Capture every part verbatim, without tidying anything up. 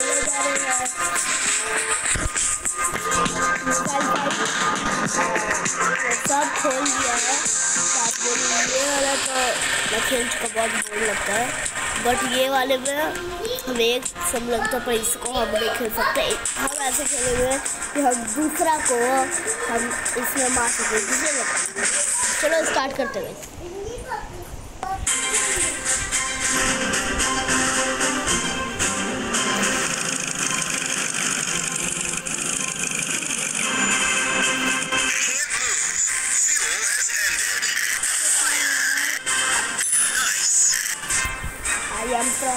सब खेल दिया है ये वाला तो मैं खेल चुका, बहुत बोर लगता है। बट ये वाले में हमें एक सब लगता है, पर इसको हम नहीं खेल सकते। हम ऐसे खेलेंगे कि हम दूसरा को हम इसमें मार सकें। चलो स्टार्ट करते हैं। I am pro.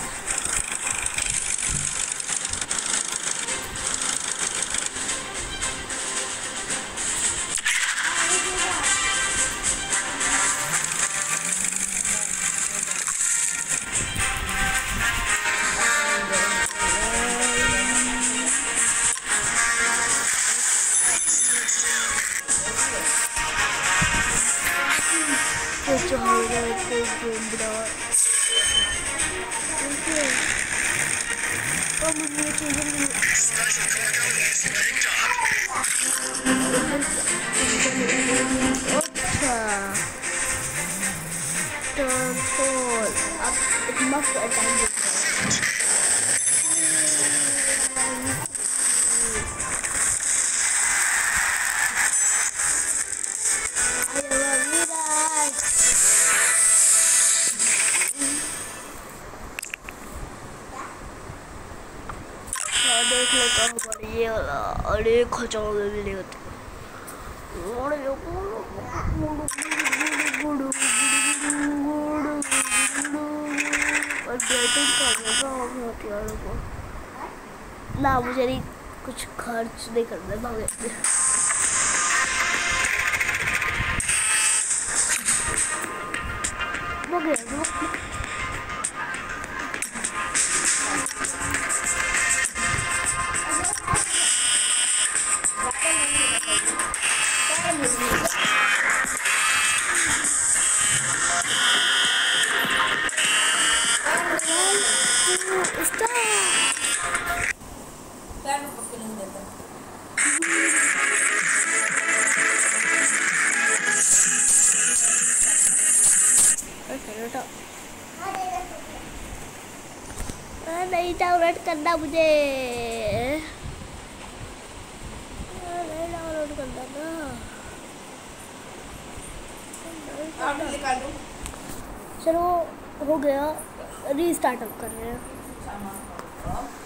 Must attend it. देख लेता हूँ ये वाला। अरे खचाओ भी नहीं होते। और बैटिंग करने का होती है ना, मुझे नहीं कुछ खर्च नहीं करना भागे नहीं डाउनलोड करना मुझे, नहीं डाउनलोड करना ना। चलो हो गया, रीस्टार्ट कर रहे हैं।